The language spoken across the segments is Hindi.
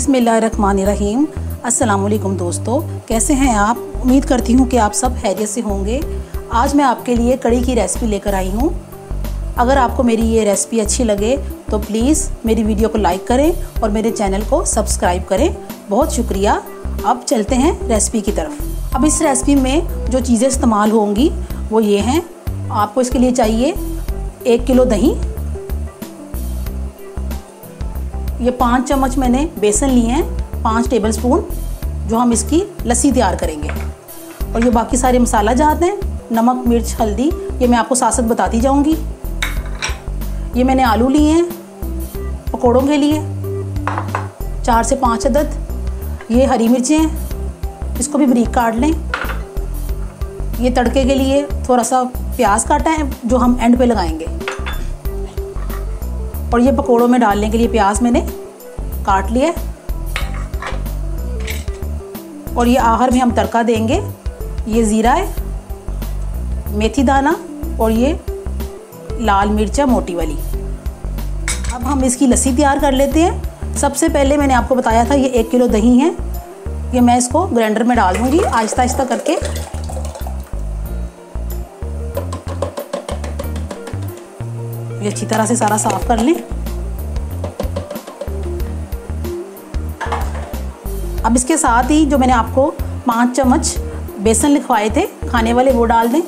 बिस्मिल्लाहिर्रहमानिर्रहीम। अस्सलामुअलैकुम दोस्तों, कैसे हैं आप? उम्मीद करती हूँ कि आप सब खैरियत से होंगे। आज मैं आपके लिए कड़ी की रेसिपी लेकर आई हूँ। अगर आपको मेरी ये रेसिपी अच्छी लगे तो प्लीज़ मेरी वीडियो को लाइक करें और मेरे चैनल को सब्सक्राइब करें। बहुत शुक्रिया। अब चलते हैं रेसिपी की तरफ। अब इस रेसिपी में जो चीज़ें इस्तेमाल होंगी वो ये हैं। आपको इसके लिए चाहिए 1 किलो दही, ये 5 चम्मच मैंने बेसन लिए हैं, 5 टेबलस्पून, जो हम इसकी लस्सी तैयार करेंगे। और ये बाकी सारे मसाला जात हैं, नमक, मिर्च, हल्दी, ये मैं आपको साथ साथ बताती जाऊंगी। ये मैंने आलू लिए हैं पकौड़ों के लिए, 4 से 5 अदद। ये हरी मिर्चें हैं, इसको भी बारीक काट लें। ये तड़के के लिए थोड़ा सा प्याज काटा है जो हम एंड पे लगाएंगे। और ये पकोड़ों में डालने के लिए प्याज मैंने काट लिया है। और ये आखिर में हम तड़का देंगे। ये ज़ीरा है, मेथी दाना और ये लाल मिर्चा मोटी वाली। अब हम इसकी लस्सी तैयार कर लेते हैं। सबसे पहले मैंने आपको बताया था ये 1 किलो दही है, ये मैं इसको ग्राइंडर में डाल दूँगी आहिस्ता आहिस्ता करके। ये अच्छी तरह से सारा साफ कर लें। अब इसके साथ ही जो मैंने आपको 5 चम्मच बेसन लिखवाए थे खाने वाले, वो डाल दें।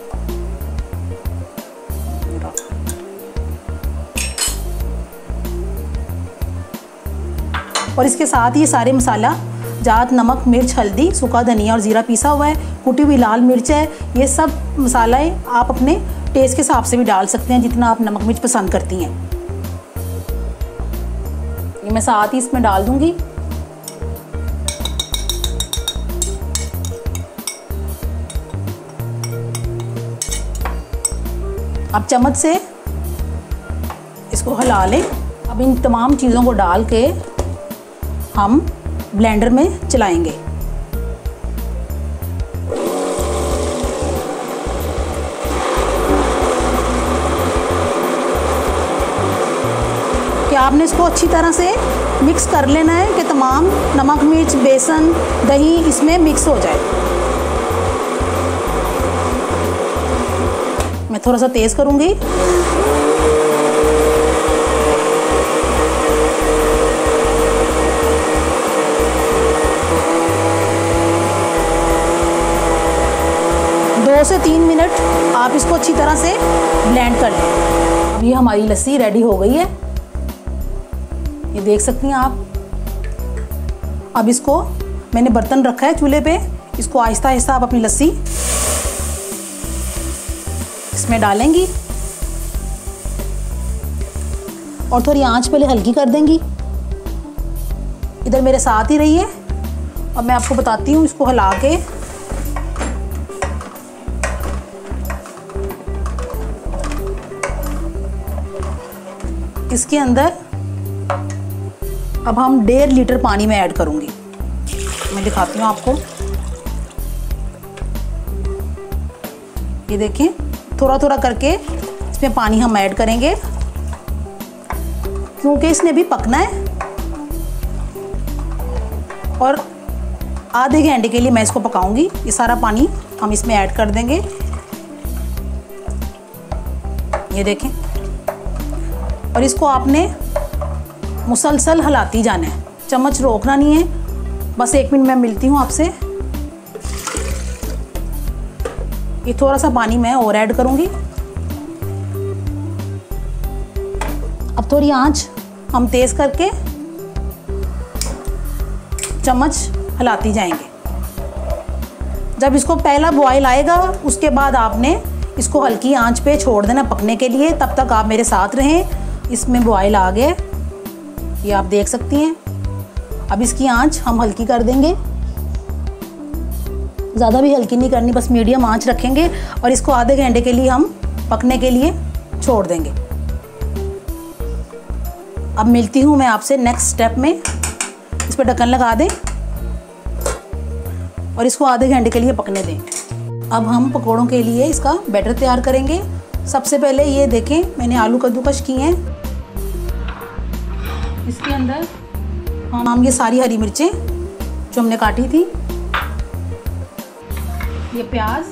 और इसके साथ ये सारे मसाला जात, नमक, मिर्च, हल्दी, सूखा धनिया और ज़ीरा पीसा हुआ है, कुटी हुई लाल मिर्च है। ये सब मसाले आप अपने टेस्ट के हिसाब से भी डाल सकते हैं, जितना आप नमक मिर्च पसंद करती हैं। ये मैं साथ ही इसमें डाल दूंगी। अब चम्मच से इसको हिला लें। अब इन तमाम चीज़ों को डाल के हम ब्लेंडर में चलाएंगे। कि आपने इसको अच्छी तरह से मिक्स कर लेना है कि तमाम नमक, मिर्च, बेसन, दही इसमें मिक्स हो जाए। मैं थोड़ा सा तेज़ करूँगी। दो से 3 मिनट आप इसको अच्छी तरह से ब्लेंड कर लें। अब ये हमारी लस्सी रेडी हो गई है, ये देख सकती हैं आप। अब इसको मैंने बर्तन रखा है चूल्हे पे, इसको आहिस्ता आहिस्ता आप अपनी लस्सी इसमें डालेंगी और थोड़ी आंच पहले हल्की कर देंगी। इधर मेरे साथ ही रहिए। अब मैं आपको बताती हूँ, इसको हिला के इसके अंदर अब हम 1.5 लीटर पानी में ऐड करूंगी। मैं दिखाती हूँ आपको। ये देखें, थोड़ा थोड़ा करके इसमें पानी हम ऐड करेंगे क्योंकि इसने भी पकना है। और आधे घंटे के लिए मैं इसको पकाऊंगी। ये सारा पानी हम इसमें ऐड कर देंगे। ये देखें, और इसको आपने मुसलसल हिलाती जाना है, चम्मच रोकना नहीं है। बस 1 मिनट में मिलती हूँ आपसे। ये थोड़ा सा पानी मैं और ऐड करूँगी। अब थोड़ी आंच हम तेज़ करके चम्मच हिलाती जाएंगे। जब इसको पहला बॉयल आएगा उसके बाद आपने इसको हल्की आंच पे छोड़ देना पकने के लिए। तब तक आप मेरे साथ रहें। इसमें बॉयल आ गए, ये आप देख सकती हैं। अब इसकी आंच हम हल्की कर देंगे, ज़्यादा भी हल्की नहीं करनी, बस मीडियम आंच रखेंगे। और इसको आधे घंटे के लिए हम पकने के लिए छोड़ देंगे। अब मिलती हूँ मैं आपसे नेक्स्ट स्टेप में। इस पर ढक्कन लगा दें और इसको आधे घंटे के लिए पकने दें। अब हम पकौड़ों के लिए इसका बैटर तैयार करेंगे। सबसे पहले ये देखें, मैंने आलू कद्दूकश किए हैं। इसके अंदर हम ये सारी हरी मिर्चें जो हमने काटी थी, ये प्याज,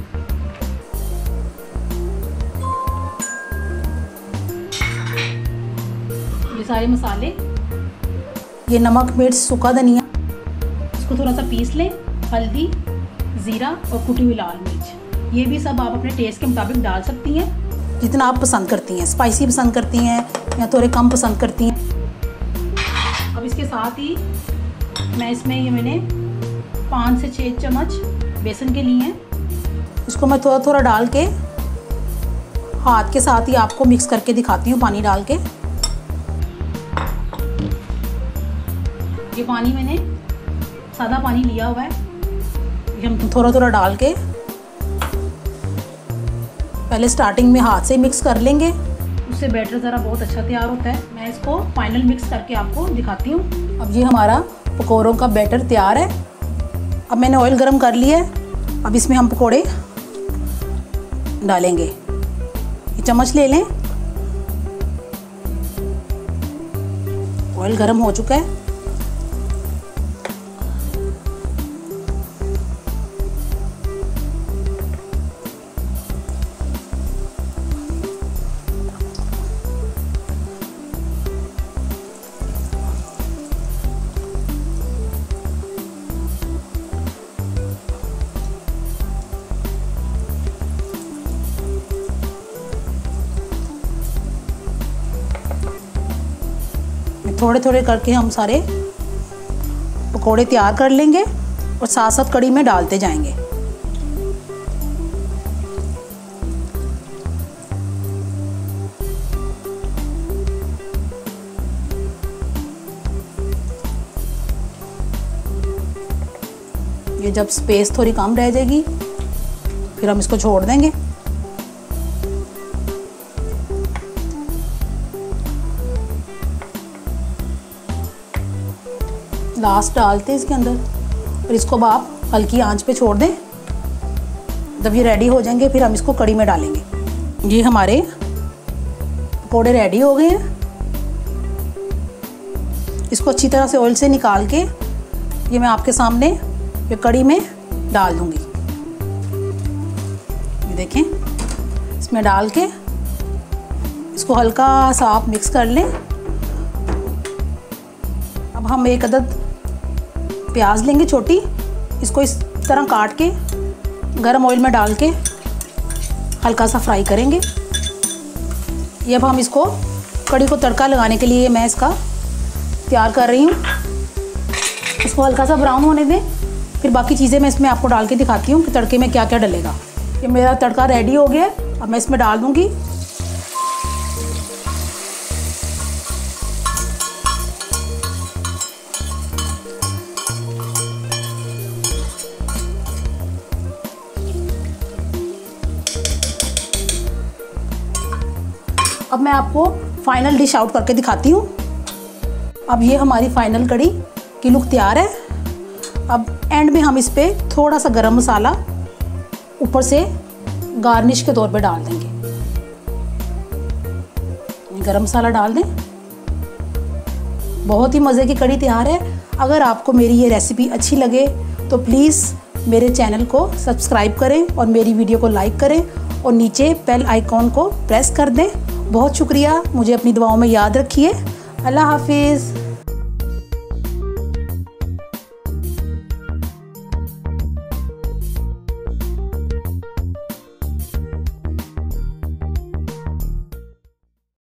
ये सारे मसाले, ये नमक, मिर्च, सूखा धनिया, इसको थोड़ा सा पीस लें, हल्दी, ज़ीरा और कुटी हुई लाल मिर्च। ये भी सब आप अपने टेस्ट के मुताबिक डाल सकती हैं, जितना आप पसंद करती हैं, स्पाइसी पसंद करती हैं या थोड़े कम पसंद करती हैं। अब इसके साथ ही मैं इसमें ये मैंने 5 से 6 चम्मच बेसन के लिए हैं। इसको मैं थोड़ा थोड़ा डाल के हाथ के साथ ही आपको मिक्स करके दिखाती हूँ, पानी डाल के। ये पानी मैंने सादा पानी लिया हुआ है, ये हम थोड़ा थोड़ा डाल के पहले स्टार्टिंग में हाथ से मिक्स कर लेंगे, उससे बैटर ज़रा बहुत अच्छा तैयार होता है। मैं इसको फाइनल मिक्स करके आपको दिखाती हूँ। अब ये हमारा पकौड़ों का बैटर तैयार है। अब मैंने ऑयल गरम कर लिया है, अब इसमें हम पकौड़े डालेंगे। ये चम्मच ले लें, ऑयल गरम हो चुका है। थोड़े थोड़े करके हम सारे पकोड़े तैयार कर लेंगे और साथ साथ कढ़ी में डालते जाएंगे। ये जब स्पेस थोड़ी कम रह जाएगी फिर हम इसको छोड़ देंगे। लास्ट डालते हैं इसके अंदर और इसको अब आप हल्की आंच पे छोड़ दें। जब ये रेडी हो जाएंगे फिर हम इसको कढ़ी में डालेंगे। ये हमारे पकौड़े रेडी हो गए हैं। इसको अच्छी तरह से ऑयल से निकाल के ये मैं आपके सामने ये कढ़ी में डाल दूंगी। ये देखें, इसमें डाल के इसको हल्का सा आप मिक्स कर लें। अब हम एक अदद प्याज लेंगे छोटी, इसको इस तरह काट के गरम ऑयल में डाल के हल्का सा फ्राई करेंगे। ये अब हम इसको कढ़ी को तड़का लगाने के लिए मैं इसका तैयार कर रही हूँ। इसको हल्का सा ब्राउन होने दें, फिर बाकी चीज़ें मैं इसमें आपको डाल के दिखाती हूँ कि तड़के में क्या क्या डलेगा। ये मेरा तड़का रेडी हो गया, अब मैं इसमें डाल दूँगी। अब मैं आपको फाइनल डिश आउट करके दिखाती हूँ। अब ये हमारी फाइनल कढ़ी की लुक तैयार है। अब एंड में हम इस पर थोड़ा सा गरम मसाला ऊपर से गार्निश के तौर पे डाल देंगे। गरम मसाला डाल दें। बहुत ही मज़े की कढ़ी तैयार है। अगर आपको मेरी ये रेसिपी अच्छी लगे तो प्लीज़ मेरे चैनल को सब्सक्राइब करें और मेरी वीडियो को लाइक करें और नीचे बेल आइकॉन को प्रेस कर दें। बहुत शुक्रिया, मुझे अपनी दुआओं में याद रखिए। अल्लाह हाफिज़।